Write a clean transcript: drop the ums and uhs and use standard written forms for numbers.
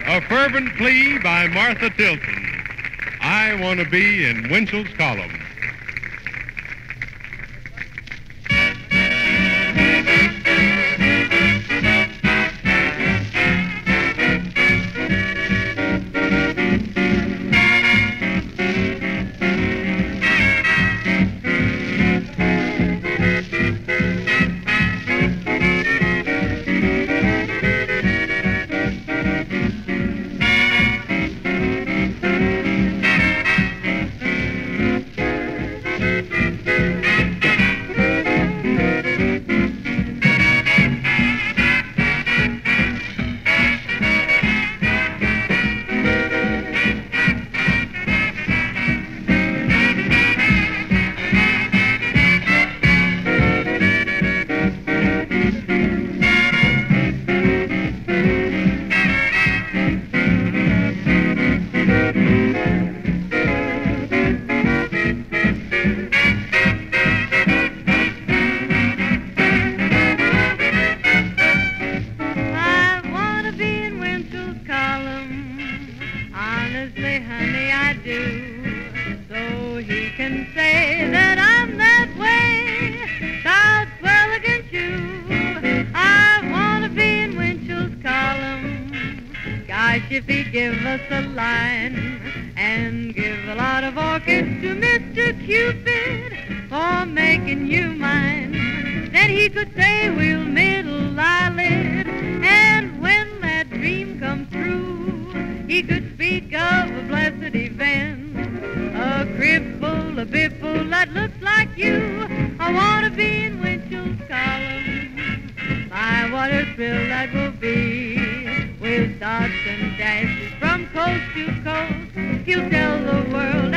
A fervent plea by Martha Tilton. I want to be in Winchell's column. Honestly, honey, I do. So he can say that I'm that way, about well against you. I want to be in Winchell's column. Gosh, if he'd give us a line and give a lot of orchids to Mr. Cupid for making you mine, then he could say we'll middle eyelid, and when that dream comes true, he could speak of a blessed event, a cripple, a bipple that looks like you. I want to be in Winchell's column. My, what a thrill that will be, with dots and dashes from coast to coast. He'll tell the world